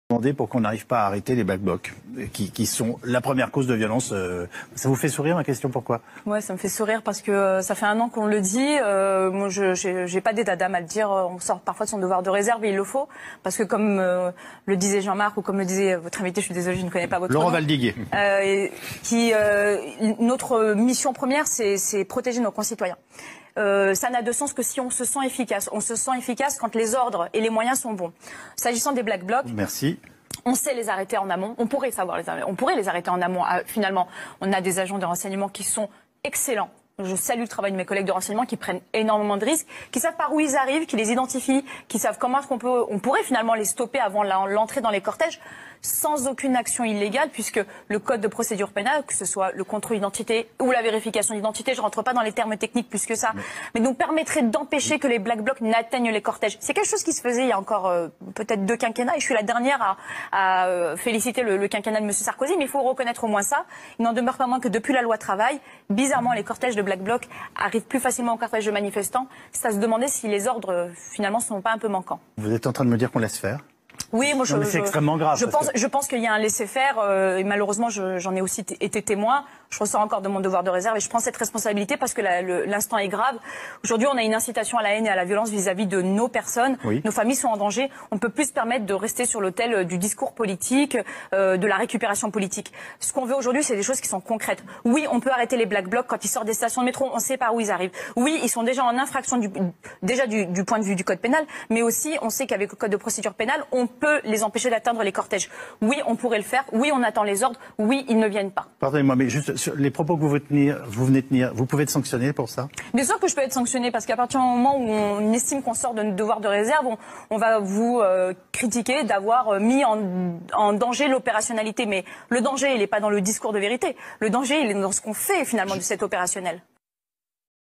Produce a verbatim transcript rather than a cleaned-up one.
Demander pour qu'on n'arrive pas à arrêter les Black Blocs, qui, qui sont la première cause de violence. Euh, ça vous fait sourire, ma question, pourquoi? Ouais, ça me fait sourire parce que euh, ça fait un an qu'on le dit. Euh, moi, je j'ai pas d'état d'âme à le dire. On sort parfois de son devoir de réserve et il le faut. Parce que comme euh, le disait Jean-Marc ou comme le disait votre invité, je suis désolée, je ne connais pas votre Laurent nom. Valdiguier. Euh, et, qui, euh, notre mission première, c'est protéger nos concitoyens. Euh, ça n'a de sens que si on se sent efficace. On se sent efficace quand les ordres et les moyens sont bons. S'agissant des Black Blocs... Merci. On sait les arrêter en amont. On pourrait savoir les arrêter. On pourrait les arrêter en amont. Ah, finalement, on a des agents de renseignement qui sont excellents. Je salue le travail de mes collègues de renseignement qui prennent énormément de risques, qui savent par où ils arrivent, qui les identifient, qui savent comment est-ce qu'on peut, on pourrait finalement les stopper avant l'entrée dans les cortèges sans aucune action illégale, puisque le code de procédure pénale, que ce soit le contrôle d'identité ou la vérification d'identité, je ne rentre pas dans les termes techniques plus que ça, mais, mais nous permettrait d'empêcher que les Black Blocs n'atteignent les cortèges. C'est quelque chose qui se faisait il y a encore euh, peut-être deux quinquennats, et je suis la dernière à, à euh, féliciter le, le quinquennat de M. Sarkozy, mais il faut reconnaître au moins ça. Il n'en demeure pas moins que depuis la loi travail, bizarrement, les cortèges de Black Blocs arrivent plus facilement aux cortèges de manifestants. C'est à se demander si les ordres, euh, finalement, ne sont pas un peu manquants. Vous êtes en train de me dire qu'on laisse faire? Oui, moi, je, c'est extrêmement grave. Je pense, que... je pense qu'il y a un laisser-faire, euh, et malheureusement, j'en ai aussi été témoin. Je ressors encore de mon devoir de réserve et je prends cette responsabilité parce que l'instant est grave. Aujourd'hui, on a une incitation à la haine et à la violence vis-à-vis -vis de nos personnes. Oui. Nos familles sont en danger. On ne peut plus se permettre de rester sur l'autel du discours politique, euh, de la récupération politique. Ce qu'on veut aujourd'hui, c'est des choses qui sont concrètes. Oui, on peut arrêter les Black Blocs quand ils sortent des stations de métro. On sait par où ils arrivent. Oui, ils sont déjà en infraction du, déjà du, du point de vue du code pénal, mais aussi on sait qu'avec le code de procédure pénale, on peut les empêcher d'atteindre les cortèges. Oui, on pourrait le faire. Oui, on attend les ordres. Oui, ils ne viennent pas. Pardonnez-moi, mais juste sur les propos que vous, tenir, vous venez de tenir, vous pouvez être sanctionné pour ça? Bien sûr que je peux être sanctionné parce qu'à partir du moment où on estime qu'on sort de notre devoir de réserve, on, on va vous euh, critiquer d'avoir mis en, en danger l'opérationnalité. Mais le danger, il n'est pas dans le discours de vérité. Le danger, il est dans ce qu'on fait finalement de cet opérationnel.